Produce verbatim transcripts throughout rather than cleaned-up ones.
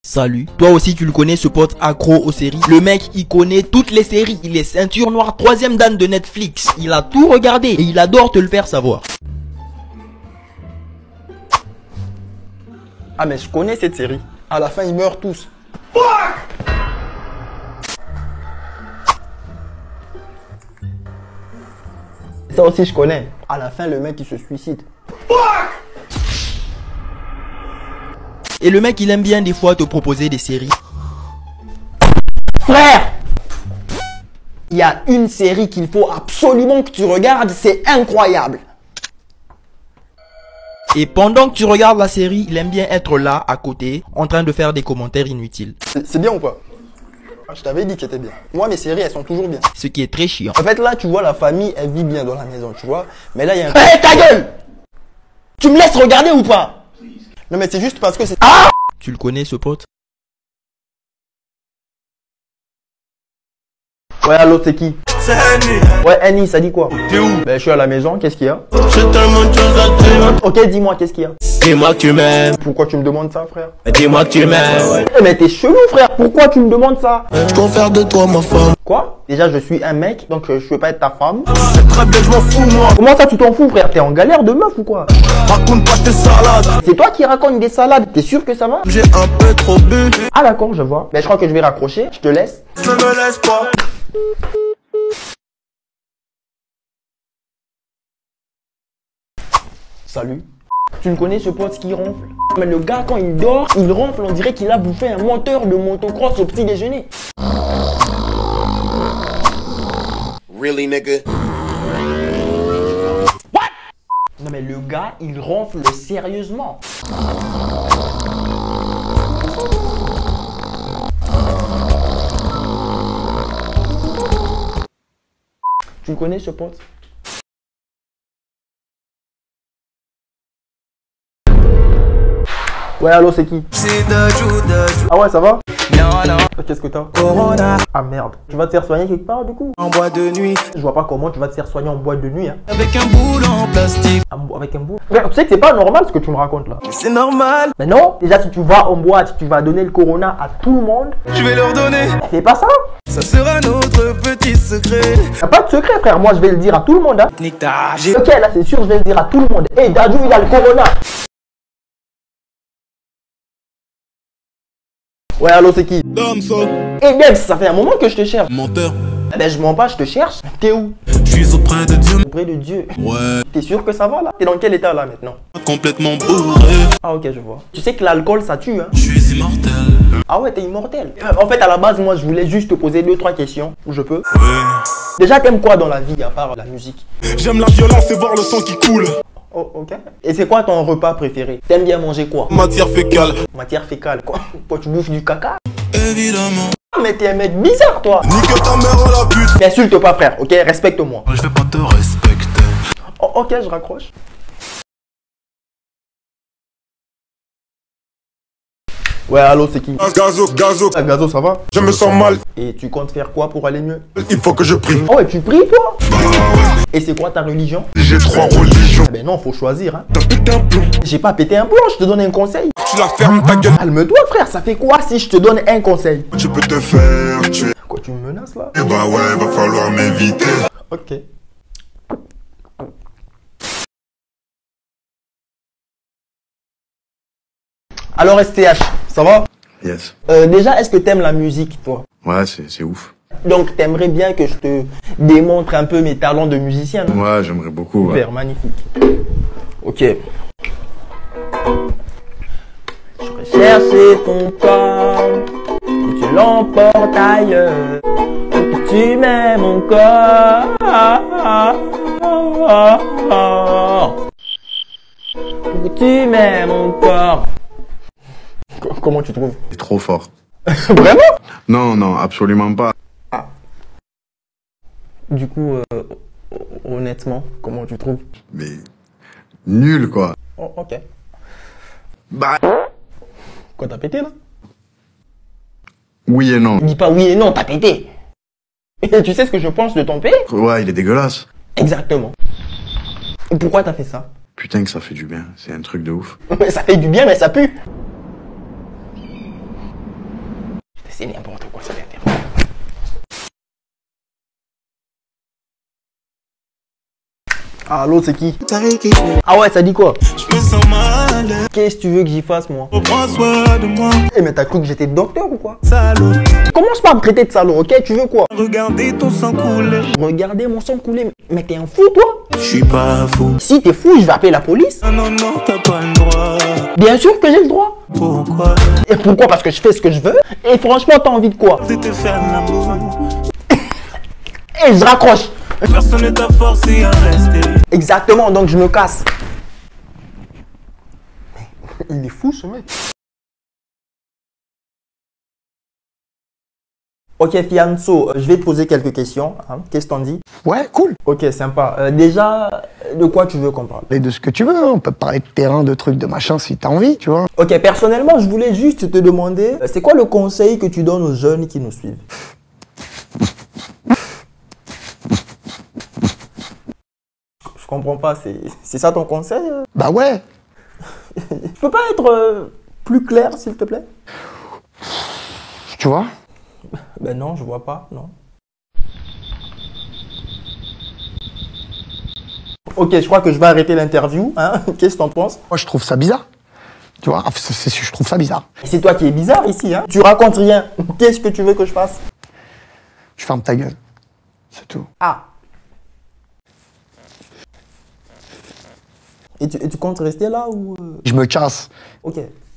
Salut, toi aussi tu le connais ce pote accro aux séries. Le mec il connaît toutes les séries, il est ceinture noire, troisième dan de Netflix. Il a tout regardé et il adore te le faire savoir. Ah mais je connais cette série. À la fin ils meurent tous. Ça aussi je connais. À la fin le mec il se suicide. Et le mec il aime bien des fois te proposer des séries. Frère, il y a une série qu'il faut absolument que tu regardes, c'est incroyable. Et pendant que tu regardes la série, il aime bien être là, à côté, en train de faire des commentaires inutiles. C'est bien ou pas? Je t'avais dit que c'était bien. Moi, mes séries, elles sont toujours bien. Ce qui est très chiant. En fait, là, tu vois, la famille, elle vit bien dans la maison, tu vois. Mais là, il y a un... Hé, hey, ta gueule! Tu me laisses regarder ou pas? Non, mais c'est juste parce que c'est... Ah! Tu le connais, ce pote? Ouais, allô, c'est qui? C'est Annie. Ouais, Annie, ça dit quoi? T'es où? Ben, je suis à la maison, qu'est-ce qu'il y a? J'ai tellement de choses à dire. Ok, dis-moi, qu'est-ce qu'il y a? Dis-moi que tu m'aimes. Pourquoi tu me demandes ça, frère? Dis-moi que tu m'aimes. Eh, mais t'es chelou, frère. Pourquoi tu me demandes ça? Je compte faire de toi ma femme. Quoi? Déjà, je suis un mec, donc euh, je peux pas être ta femme. C'est très bien, je m'en fous, moi. Comment ça, tu t'en fous, frère? T'es en galère de meuf ou quoi? Raconte pas tes salades. C'est toi qui racontes des salades. T'es sûr que ça va? J'ai un peu trop bu. Ah, d'accord, je vois. Ben, je crois que je vais raccrocher. Je te laisse. Ne me laisse pas. Salut. Tu le connais ce pote qui ronfle? Mais le gars quand il dort, il ronfle, on dirait qu'il a bouffé un moteur de motocross au petit déjeuner. Really, nigga? What? Non mais le gars, il ronfle sérieusement. Tu le connais ce pote? Ouais, allô, c'est qui? C'est Dajou, Dajou. Ah ouais, ça va? Non, non. Qu'est-ce que t'as? Corona. Ah merde. Tu vas te faire soigner quelque part du coup? En boîte de nuit. Je vois pas comment tu vas te faire soigner en boîte de nuit, hein. Avec un boule en plastique. Un- Avec un bout. Frère, tu sais que c'est pas normal ce que tu me racontes là. C'est normal. Mais non, déjà si tu vas en boîte, tu vas donner le corona à tout le monde. Je vais leur donner. Fais pas ça. Ça sera notre petit secret. Y'a pas de secret, frère. Moi je vais le dire à tout le monde, hein. Nique ta j'ai. Ok, là c'est sûr, je vais le dire à tout le monde. Hey, Dadju, il a le corona. Ouais, allô, c'est qui? Damso. Eh bien, ça fait un moment que je te cherche. Menteur. Eh ben, je mens pas, je te cherche. T'es où? Je suis auprès de Dieu. Auprès de Dieu. Ouais. T'es sûr que ça va là? T'es dans quel état là maintenant? Complètement bourré. Ah ok, je vois. Tu sais que l'alcool ça tue, hein? Je suis immortel. Ah ouais, t'es immortel. En fait, à la base, moi je voulais juste te poser deux, trois questions. Où je peux? Ouais. Déjà, t'aimes quoi dans la vie à part la musique? J'aime la violence et voir le sang qui coule. Oh, ok. Et c'est quoi ton repas préféré? T'aimes bien manger quoi? Matière fécale. Matière fécale, quoi? Quoi, tu bouffes du caca? Évidemment. Ah, mais t'es un mec bizarre, toi! Nique ta mère à la pute. M'insulte pas, frère, ok? Respecte-moi. Je vais pas te respecter. Oh, ok, je raccroche. Ouais, allô, c'est qui? Gazo, gazo. Ah, Gazo, ça va? Je me sens mal. Et tu comptes faire quoi pour aller mieux? Il faut que je prie. Oh, et tu pries, toi? Bah ouais. Et c'est quoi ta religion? J'ai trois religions. Eh ben non, faut choisir, hein. T'as pété un plomb. J'ai pas pété un plomb, je te donne un conseil. Tu la fermes ta gueule. Calme-toi, frère, ça fait quoi si je te donne un conseil? Tu peux te faire tuer. Quoi, tu me menaces là? Eh bah ouais, va falloir m'éviter. Ok. Alors S T H, ça va? Yes. euh, Déjà, est-ce que t'aimes la musique, toi? Ouais, c'est c'est ouf. Donc, t'aimerais bien que je te démontre un peu mes talents de musicien, non? Ouais, j'aimerais beaucoup. Ouais. Super, magnifique. Ok. Je vais chercher ton corps, que tu l'emportes ailleurs, que tu m'aimes encore. Que tu m'aimes encore. Comment tu trouves? C'est trop fort. Vraiment? Non, non, absolument pas. Du coup, euh, honnêtement, comment tu trouves? Mais nul, quoi. Oh, ok. Bah, Quoi, t'as pété là? oui et non. Dis pas oui et non, t'as pété. Et tu sais ce que je pense de ton père? Ouais, il est dégueulasse. Exactement. Et pourquoi t'as fait ça? Putain que ça fait du bien. C'est un truc de ouf. Mais ça fait du bien, mais ça pue. c'est n'importe quoi, c'est n'importe quoi. Allô, c'est qui? Ah ouais, ça dit quoi? Je me sens mal. Qu'est-ce que tu veux que j'y fasse, moi? Prends soin de moi. Eh, mais t'as cru que j'étais docteur ou quoi? Salaud. Commence pas à me traiter de salaud, ok? Tu veux quoi? Regardez ton sang couler. Regardez mon sang couler. Mais t'es un fou, toi? Je suis pas fou. Si t'es fou, je vais appeler la police. Non, non, non, t'as pas le droit. Bien sûr que j'ai le droit. Pourquoi? Et pourquoi? Parce que je fais ce que je veux. Et franchement, t'as envie de quoi? De te faire l'amour. Et je raccroche. Personne ne t'a forcé à rester. Exactement, donc je me casse. Il est fou, ce mec. Ok, Fianso, je vais te poser quelques questions. Hein. Qu'est-ce que t'en dis? Ouais, cool. Ok, sympa. Euh, déjà, de quoi tu veux qu'on parle? Et de ce que tu veux, hein. On peut parler de terrain, de trucs, de machin si t'as envie, tu vois. Ok, personnellement, je voulais juste te demander, euh, c'est quoi le conseil que tu donnes aux jeunes qui nous suivent? Je comprends pas, c'est ça ton conseil? Bah ouais. Je peux pas être euh, plus clair, s'il te plaît? Tu vois? Ben non, je vois pas, non. Ok, je crois que je vais arrêter l'interview, hein. Qu'est-ce que t'en penses? Moi, je trouve ça bizarre. Tu vois? Enfin, c'est- c'est- je trouve ça bizarre. C'est toi qui es bizarre ici, hein. Tu racontes rien. Qu'est-ce que tu veux que je fasse? Je ferme ta gueule. C'est tout. Ah. Et tu, et tu comptes rester là ou... euh, Je me casse. Ok.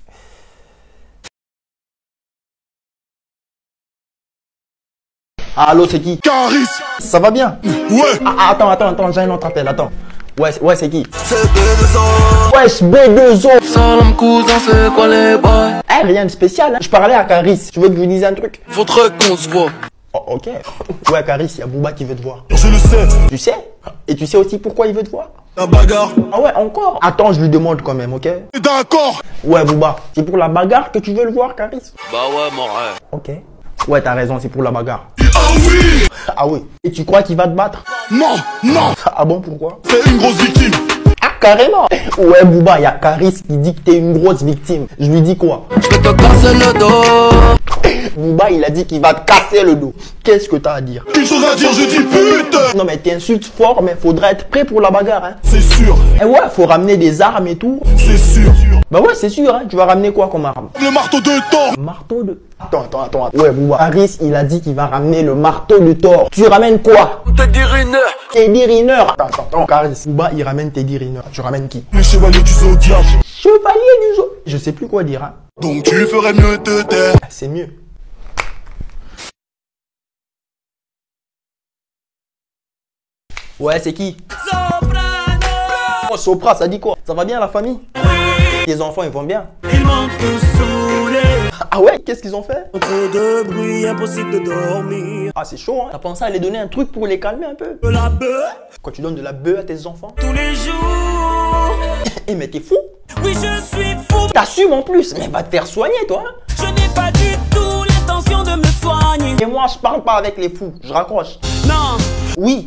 Allô, c'est qui? Caris. Ça va bien? Ouais. Ah, attends, attends, attends, j'ai un autre appel, attends. Ouais, c'est- ouais, c'est qui? C'est B deux O. Wesh, B deux O. Salam cousin, c'est quoi les bails? Eh, rien de spécial, hein. Je parlais à Caris. Tu veux que je lui dise un truc? Faudrait qu'on se voit. Oh, ok. Ouais, Caris, il y a Booba qui veut te voir. Je le sais. Tu sais? Et tu sais aussi pourquoi il veut te voir? La bagarre. Ah ouais, encore? Attends, je lui demande quand même, ok? D'accord. Ouais, Booba, c'est pour la bagarre que tu veux le voir, Caris? Bah ouais, mon rêve. Ok. Ouais, t'as raison, c'est pour la bagarre. Ah oui. Ah oui. Et tu crois qu'il va te battre? Non, non. Ah bon, pourquoi? C'est une grosse victime. Ah, carrément. Ouais, Booba, il y a Caris qui dit que t'es une grosse victime. Je lui dis quoi? Je peux te casser le dos. Booba, il a dit qu'il va te casser le dos. Qu'est-ce que t'as à dire? Une chose à dire, je dis pute. Non, mais t'insultes fort, mais faudra être prêt pour la bagarre, hein. C'est sûr. Et ouais, faut ramener des armes et tout. C'est sûr. Bah ouais, c'est sûr, hein. Tu vas ramener quoi comme arme? Le marteau de Thor. Marteau de... Attends, attends, attends. Ouais, Booba. Caris, il a dit qu'il va ramener le marteau de Thor. Tu ramènes quoi? Teddy Riner. Teddy Riner. Attends, attends, attends. Caris, Booba, il ramène Teddy Riner. Tu ramènes qui? Le chevalier du zodiaque. Chevalier du zoo. Je sais plus quoi dire, hein. Donc tu ferais mieux de te taire. C'est mieux. Ouais, c'est qui? Oh, Sopra, ça dit quoi? Ça va bien la famille? Les enfants, ils vont bien? Il manque de saouler. Ah ouais, qu'est-ce qu'ils ont fait? Trop de bruit, impossible de dormir. Ah, c'est chaud, hein. T'as pensé à les donner un truc pour les calmer un peu? De la bœuf. Quand tu donnes de la bœuf à tes enfants? Tous les jours. Eh, mais t'es fou? Oui, je suis fou. T'assumes en plus, mais va te faire soigner, toi, hein. Je n'ai pas du tout l'intention de me soigner. Et moi, je parle pas avec les fous, je raccroche. Non. Oui.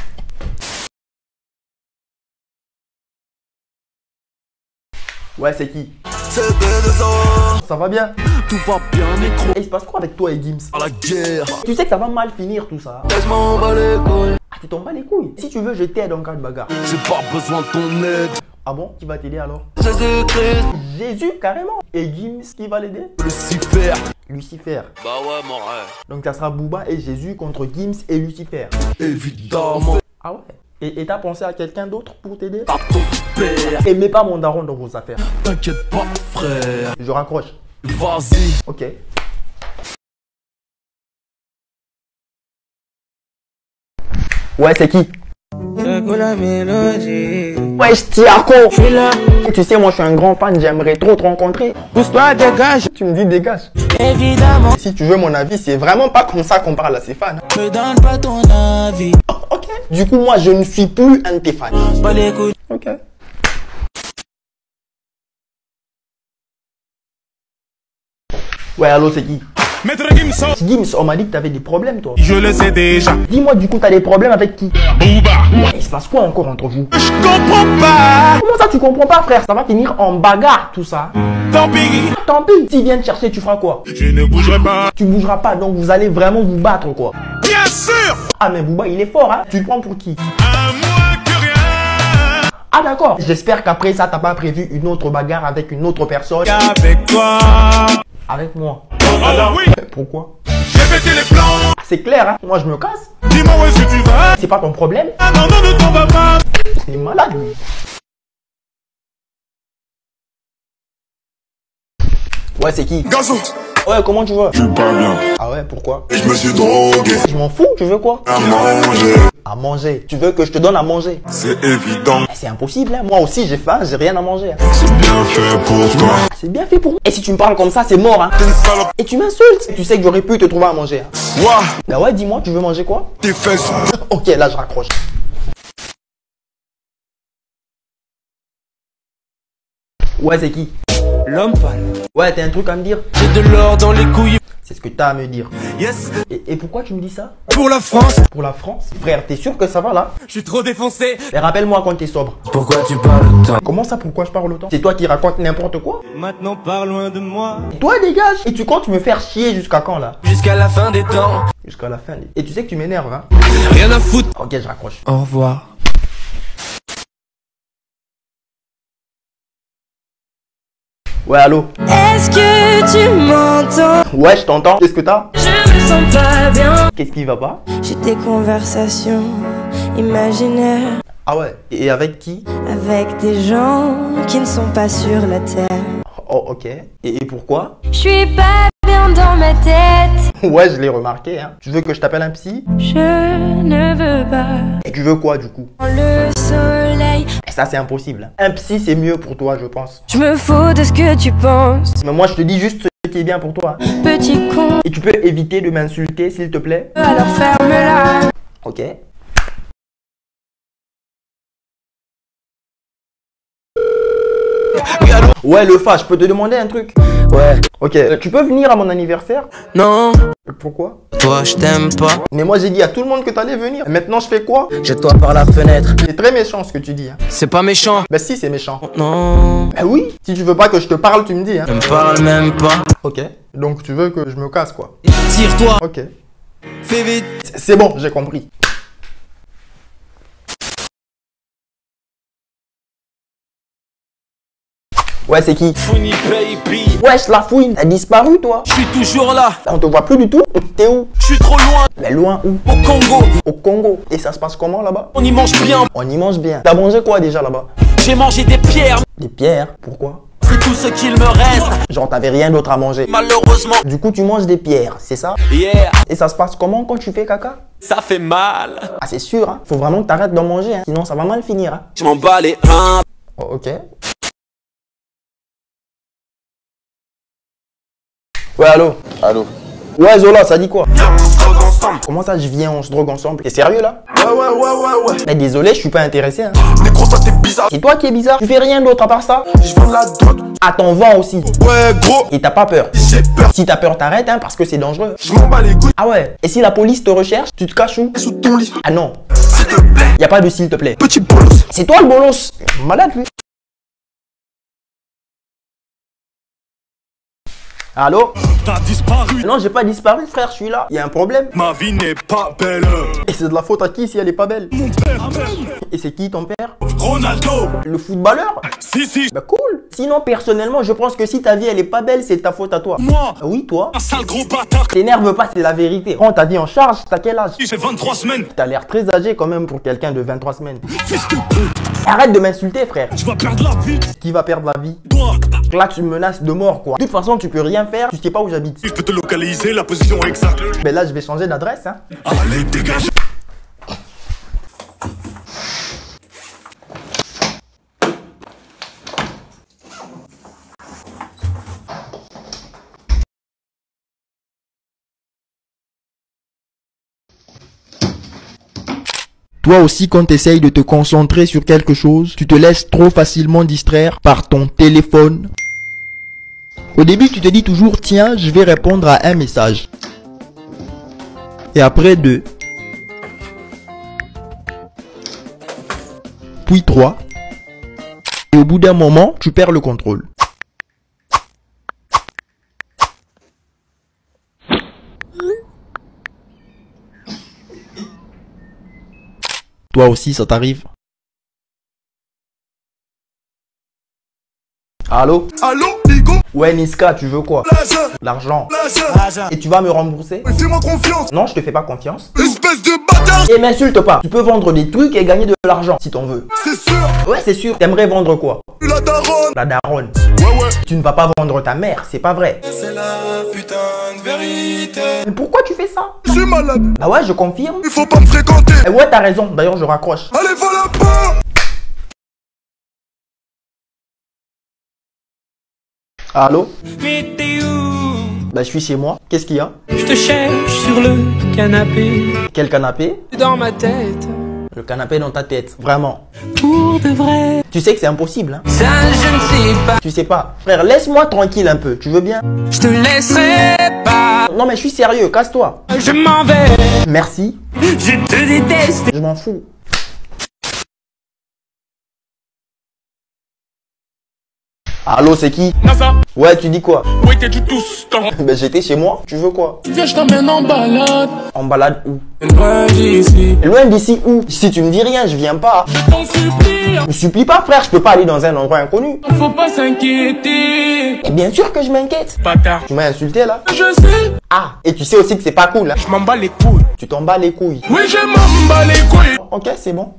Ouais, c'est qui? C'est B deux O. Ça va bien? Tout va bien, micro. Et il se passe quoi avec toi et Gims? À la guerre. Tu sais que ça va mal finir tout ça. Je m'en bats les couilles. Ah, tu t'en bats les couilles. Si tu veux, je t'aide en cas de bagarre. J'ai pas besoin de ton aide. Ah bon? Qui va t'aider alors? Jésus-Christ. Jésus, carrément. Et Gims, qui va l'aider? Lucifer. Lucifer. Bah ouais, mon rêve. Donc ça sera Booba et Jésus contre Gims et Lucifer. Évidemment. Ah ouais? Et et t'as pensé à quelqu'un d'autre pour t'aider? Pas ton père. Et mets pas mon daron dans vos affaires. T'inquiète pas, frère. Je raccroche. Vas-y. Ok. Ouais, c'est qui? Ouais, je Tiako. Je suis là. Tu sais, moi, je suis un grand fan. J'aimerais trop te rencontrer. Pousse-toi, dégage. Tu me dis dégage. Évidemment. Si tu veux mon avis, c'est vraiment pas comme ça qu'on parle à ses fans. Me donne pas ton avis. Oh, ok. Du coup, moi, je ne suis plus un de tes fans. Pas l'écoute. Ok. Ouais, allô, c'est qui? Maître Gimson. Gims, on m'a dit que t'avais des problèmes, toi. Je le sais déjà. Dis-moi, du coup, t'as des problèmes avec qui? Booba. Il se passe quoi encore entre vous? Je comprends pas. Comment Comment ça tu comprends pas frère? Ça va finir en bagarre tout ça. Tant pis, Tant pis, s'il vient te chercher, tu feras quoi? je ne bougerai pas. Tu bougeras pas, donc vous allez vraiment vous battre quoi. Bien sûr, Ah mais Booba il est fort hein. Tu le prends pour qui? à moins que rien. Ah d'accord. J'espère qu'après ça t'as pas prévu une autre bagarre avec une autre personne. Avec toi. Avec moi. Alors oui, Pourquoi? j'ai pété les plans. Ah, c'est clair hein. Moi je me casse. Dis-moi où est-ce que tu vas. C'est pas ton problème. Ah non, non, ne t'en va pas. C'est malade lui. Ouais c'est qui? Gazo, Ouais comment tu vas? je suis pas bien. Ah ouais pourquoi? Je me suis drogué Je m'en fous, tu veux quoi? à manger. À manger. Tu veux que je te donne à manger? C'est évident, C'est impossible hein. Moi aussi j'ai faim, j'ai rien à manger hein. c'est bien fait pour toi. C'est bien fait pour moi. Et si tu me parles comme ça, c'est mort hein. T'es une salope, Et tu m'insultes. Tu sais que j'aurais pu te trouver à manger hein. ouah, Bah ouais dis-moi, tu veux manger quoi? tes fesses. Ok là je raccroche. Ouais c'est qui? L'homme pâle. Ouais t'as un truc à me dire? J'ai de l'or dans les couilles. C'est ce que t'as à me dire. Yes. Et, et pourquoi tu me dis ça? Pour la France. Pour la France? Frère, t'es sûr que ça va là? Je suis trop défoncé. Et rappelle-moi quand t'es sobre. Pourquoi tu parles autant? Comment ça, pourquoi je parle autant? C'est toi qui racontes n'importe quoi? Maintenant pars loin de moi. Et toi dégage! Et tu comptes me faire chier jusqu'à quand là? Jusqu'à la fin des temps. Jusqu'à la fin. Et tu sais que tu m'énerves hein? Rien à foutre. Ok je raccroche. Au revoir. Ouais allô? Est-ce que tu m'entends? Ouais je t'entends. Qu'est-ce que t'as? Je me sens pas bien. Qu'est-ce qui va pas? J'ai des conversations imaginaires Ah ouais. Et avec qui? avec des gens qui ne sont pas sur la terre. Oh ok. Et, et pourquoi? Je suis pas bien dans ma tête. Ouais je l'ai remarqué hein. Tu veux que je t'appelle un psy? Je ne veux pas. Et tu veux quoi du coup? Le soleil. Et ça c'est impossible. Un psy c'est mieux pour toi je pense. Je me fous de ce que tu penses. Mais moi je te dis juste ce qui est bien pour toi. Petit con. Et tu peux éviter de m'insulter s'il te plaît? Alors ferme-la. Ok. Ouais le fa, je peux te demander un truc? Ouais. Ok, euh, tu peux venir à mon anniversaire? Non. Euh, Pourquoi? Toi, je t'aime pas. Mais moi j'ai dit à tout le monde que t'allais venir. Maintenant je fais quoi? Jette-toi par la fenêtre. C'est très méchant ce que tu dis hein. C'est pas méchant. Bah si c'est méchant. Non. Bah oui. Si tu veux pas que je te parle tu me dis hein. Ne me parle même pas. Ok. Donc tu veux que je me casse quoi? Tire-toi. Ok. Fais vite. C'est- C'est bon, j'ai compris. Ouais c'est qui? Funny baby. Wesh la fouine, t'as disparu toi? Je suis toujours là. On te voit plus du tout. T'es où? Je suis trop loin. Mais loin où? Au Congo. Au Congo. Et ça se passe comment là-bas? On y mange bien. On y mange bien. T'as mangé quoi déjà là-bas? J'ai mangé des pierres. Des pierres. Pourquoi? C'est tout ce qu'il me reste. Genre t'avais rien d'autre à manger. Malheureusement. Du coup tu manges des pierres, c'est ça? Yeah. Et ça se passe comment quand tu fais caca? Ça fait mal. Ah c'est sûr hein. Faut vraiment que t'arrêtes d'en manger hein. Sinon ça va mal finir hein. Je m'en bats les reins. Oh, ok. Ouais allô? Allô? Ouais Zola, ça dit quoi? Comment ça je viens, on se drogue ensemble? T'es sérieux là? Ouais, ouais, ouais, ouais, ouais. Mais désolé, je suis pas intéressé hein. Mais gros, toi, t'es bizarre. C'est toi qui es bizarre. Tu fais rien d'autre à part ça? Je vends de la drogue. Ah t'en vends aussi. Ouais, gros, Et t'as pas peur? j'ai peur. Si t'as peur t'arrêtes hein parce que c'est dangereux. Je m'en bats les couilles. Ah ouais. Et si la police te recherche, tu te caches où? Sous ton lit. Ah non. S'il te plaît. Y a pas de s'il te plaît. Petit bolos. C'est toi le bolos. Malade lui. Allô? T'as disparu. Non j'ai pas disparu frère, je suis là. Y a un problème? Ma vie n'est pas belle. Et c'est de la faute à qui si elle est pas belle? Mon père même. Et c'est qui ton père? Ronaldo. Le footballeur? Si, si. Bah cool. Sinon personnellement je pense que si ta vie elle est pas belle c'est ta faute à toi. Moi, Ah oui toi? un sale gros bâtard. T'énerve pas, c'est la vérité. Prends ta vie en charge, t'as quel âge? J'ai vingt-trois semaines. T'as l'air très âgé quand même pour quelqu'un de vingt-trois semaines. Fils de pute. Arrête de m'insulter frère. Tu vas perdre la vie. Qui va perdre la vie? Toi. Là tu me menaces de mort quoi. De toute façon tu peux rien faire, tu sais pas où j'habite. Je peux te localiser la position exacte. Mais là je vais changer d'adresse hein. Allez, dégage. Toi aussi quand t'essayes de te concentrer sur quelque chose, tu te laisses trop facilement distraire par ton téléphone. Au début tu te dis toujours tiens je vais répondre à un message. Et après deux. Puis trois. Et au bout d'un moment, tu perds le contrôle. Toi aussi, ça t'arrive? Allô? Allô, Nigo? Ouais, Niska, tu veux quoi? L'argent, L'argent. l'argent. Et tu vas me rembourser? Fais-moi confiance. Non, je te fais pas confiance. Espèce de bâtard. Et m'insulte pas. Tu peux vendre des trucs et gagner de l'argent si t'en veux. C'est sûr. Ouais, c'est sûr. T'aimerais vendre quoi? La daronne. La daronne. Ouais, ouais. Tu ne vas pas vendre ta mère, c'est pas vrai. C'est la putain de vérité. Mais pourquoi tu fais ça? Je suis malade. Bah ouais, je confirme. Il faut pas me fréquenter. Eh ouais, t'as raison. D'ailleurs, je raccroche. Allez, voilà pas. Allô? Mais t'es où? Bah, je suis chez moi. Qu'est-ce qu'il y a? Je te cherche sur le canapé. Quel canapé? Dans ma tête. Le canapé dans ta tête. Vraiment. Pour de vrai. Tu sais que c'est impossible, hein? Ça, je ne sais pas. Tu sais pas. Frère, laisse-moi tranquille un peu. Tu veux bien? Je te laisserai pas. Non, mais je suis sérieux. Casse-toi. Je m'en vais. Merci. Je te déteste. Je m'en fous. Allô, c'est qui? NASA, Ouais, tu dis quoi? où étais-tu tout ce temps? Ben, j'étais chez moi. Tu veux quoi? Viens, je t'emmène en balade. En balade où? Loin d'ici. Loin d'ici où? Si tu me dis rien, je viens pas. T'en supplie. Me supplie pas, frère. Je peux pas aller dans un endroit inconnu. Faut pas s'inquiéter. Et bien sûr que je m'inquiète. Bâtard. Tu m'as insulté là? Je sais. Ah, et tu sais aussi que c'est pas cool, hein? Je m'en bats les couilles. Tu t'en bats les couilles. Oui, je m'en bats les couilles. Ok, c'est bon.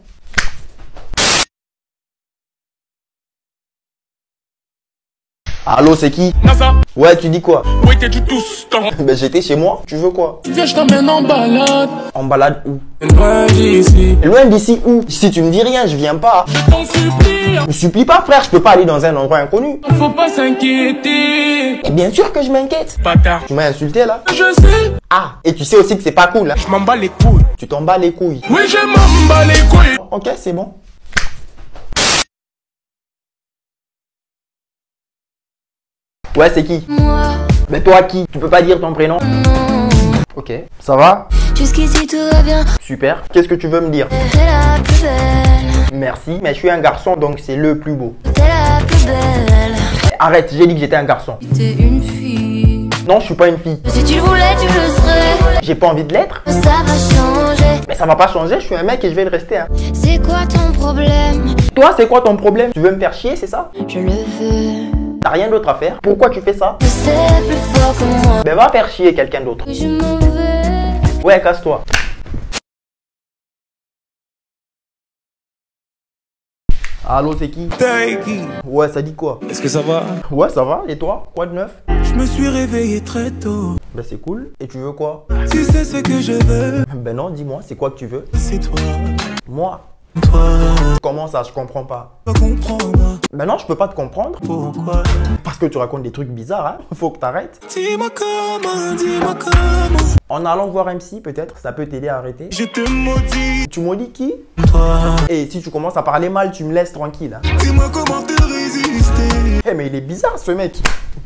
Allô, c'est qui? NASA, Ouais, tu dis quoi? où étais-tu tout ce temps? Ben, j'étais chez moi. Tu veux quoi? Viens, je t'emmène en balade. En balade où? Loin d'ici. Loin d'ici où? Si tu me dis rien, je viens pas. T'en supplie. Me supplie pas, frère. Je peux pas aller dans un endroit inconnu. Faut pas s'inquiéter. Et bien sûr que je m'inquiète. Bâtard. Tu m'as insulté là? Je sais. Ah, et tu sais aussi que c'est pas cool, hein? Je m'en bats les couilles. Tu t'en bats les couilles. Oui, je m'en bats les couilles. Ok, c'est bon. Ouais, c'est qui? Moi, Mais toi qui? Tu peux pas dire ton prénom? non. Ok. Ça va? Jusqu'ici tout va bien, Super. Qu'est-ce que tu veux me dire? t'es la plus belle, Merci, mais je suis un garçon donc c'est le plus beau. t'es la plus belle. Arrête, j'ai dit que j'étais un garçon. T'es une fille. Non, je suis pas une fille. Si tu le voulais, tu le serais. J'ai pas envie de l'être. Ça va changer. Mais ça va pas changer, je suis un mec et je vais le rester, hein. C'est quoi ton problème? Toi, c'est quoi ton problème? Tu veux me faire chier, c'est ça? Je le veux. T'as rien d'autre à faire? Pourquoi tu fais ça? Je sais plus fort que moi. Ben va faire chier quelqu'un d'autre. Que je m'en vais. Ouais, casse-toi. Allô, c'est qui? T'es qui? Ouais, ça dit quoi? Est-ce que ça va? Ouais, ça va, et toi? Quoi de neuf? Je me suis réveillé très tôt. Ben c'est cool. Et tu veux quoi? Tu sais ce que je veux. Ben non, dis-moi, c'est quoi que tu veux? C'est toi. Moi? Toi. Comment ça? Je comprends pas. Pas comprendre. Ben non, je peux pas te comprendre. Pourquoi? Parce que tu racontes des trucs bizarres, hein. Faut que t'arrêtes. Dis-moi comment, dis-moi comment. En allant voir M C, peut-être, ça peut t'aider à arrêter. Je te maudis. Tu maudis qui? Toi. Et si tu commences à parler mal, tu me laisses tranquille, hein. Dis-moi comment te résister. Eh mais il est bizarre ce mec.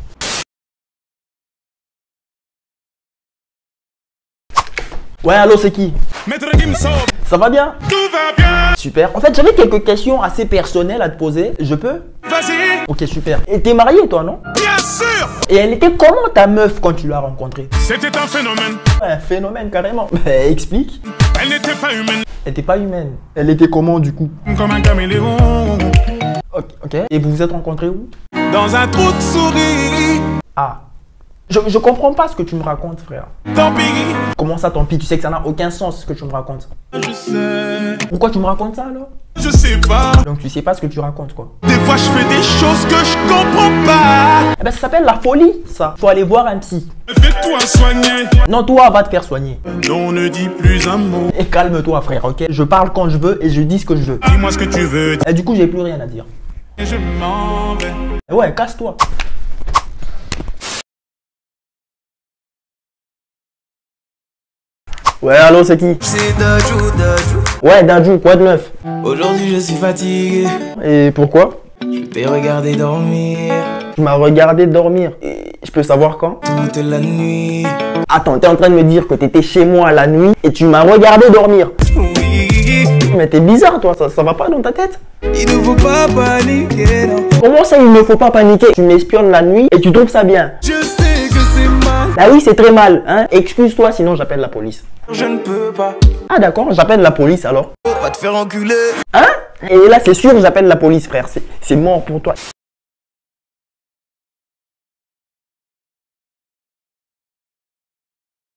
Ouais, allô, c'est qui? Maître Gimson, Ça va bien? tout va bien. Super. En fait, j'avais quelques questions assez personnelles à te poser. Je peux? Vas-y. Ok, super. Et t'es marié, toi, non? Bien sûr. Et elle était comment ta meuf quand tu l'as rencontrée? C'était un phénomène. Un phénomène, carrément. Mais explique. Elle n'était pas humaine. Elle était pas humaine. Elle était comment, du coup? Comme un caméléon. Ok. ok. Et vous vous êtes rencontrés où? Dans un trou de souris. Ah. Je, je comprends pas ce que tu me racontes, frère. Tant pis. Comment ça, tant pis? Tu sais que ça n'a aucun sens ce que tu me racontes. Je sais. Pourquoi tu me racontes ça, alors? Je sais pas. Donc tu sais pas ce que tu racontes, quoi. Des fois je fais des choses que je comprends pas. Eh ben, ça s'appelle la folie, ça. Faut aller voir un psy. Fais-toi soigner. Non, toi, va te faire soigner. Non, ne dis plus un mot. Et calme-toi, frère, ok? Je parle quand je veux et je dis ce que je veux. Dis-moi ce que tu veux. Et du coup, j'ai plus rien à dire. Et je m'en vais. Et ouais, casse-toi. Ouais, allô, c'est qui? C'est Dajou, Dajou. Ouais, Dajou, quoi de neuf? Aujourd'hui je suis fatigué. Et pourquoi? Je t'ai regardé dormir Tu m'as regardé dormir. Et je peux savoir quand? toute la nuit. Attends, t'es en train de me dire que t'étais chez moi la nuit et tu m'as regardé dormir. Oui. mais t'es bizarre toi, ça, ça va pas dans ta tête? Il ne faut pas paniquer, non. Comment ça il ne faut pas paniquer? Tu m'espionnes la nuit et tu trouves ça bien? Je sais que c'est mal. Ah oui, c'est très mal, hein. Excuse-toi, sinon j'appelle la police. Je ne peux pas. Ah d'accord, j'appelle la police alors. Va te faire enculer. Hein? Et là c'est sûr, j'appelle la police frère, c'est mort pour toi.